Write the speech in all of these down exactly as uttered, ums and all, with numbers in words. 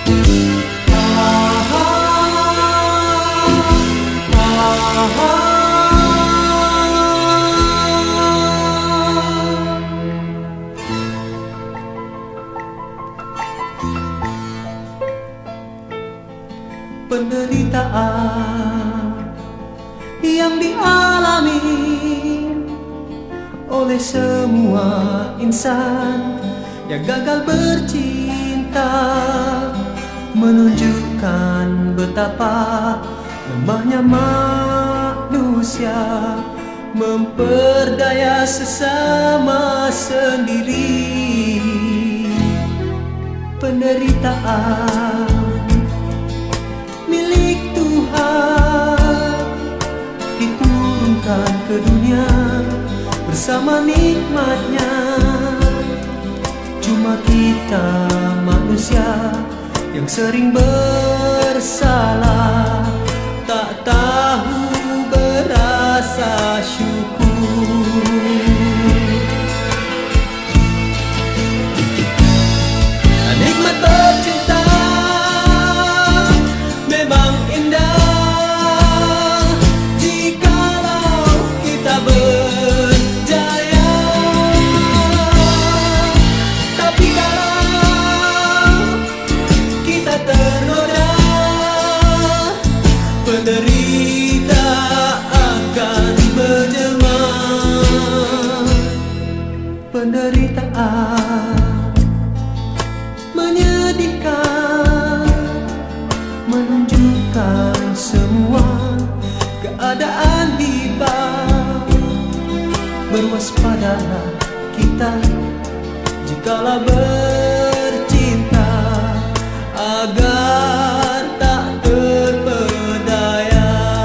Penderitaan yang dialami oleh semua insan yang gagal bercinta menunjukkan betapa lemahnya manusia memperdaya sesama sendiri. Penderitaan milik Tuhan diturunkan ke dunia bersama nikmatnya. Cuma kita manusia yang sering bersalah, tak tahu berasa syukur. Nikmat bercinta memang indah jikalau kita berjaya, tapi kalau kita ternoda, penderita akan menjelma. Penderitaan menyedihkan, menunjukkan semua keadaan di bawah. Berwaspadalah kita jikalau bercinta, agar tak terpedaya.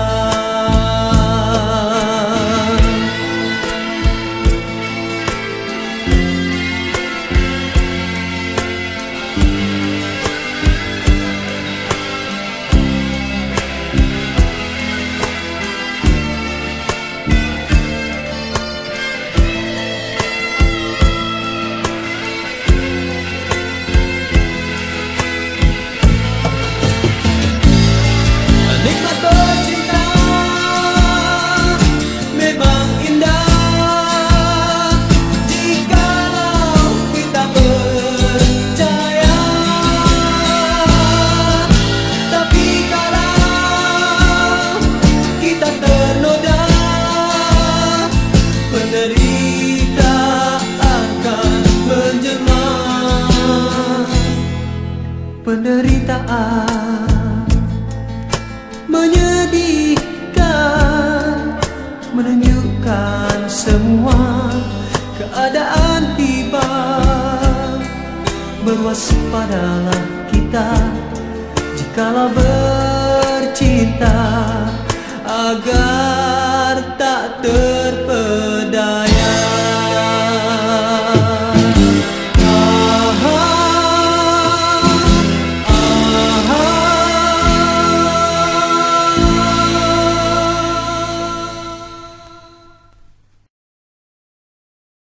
Nikmat bercinta memang indah jikalau kita percaya, tapi kalau kita ternoda, penderita akan menjelma. Penderitaan menyedihkan, menunjukkan semua keadaan tiba. Berwaspadalah kita jikalau bercinta, agar tak ter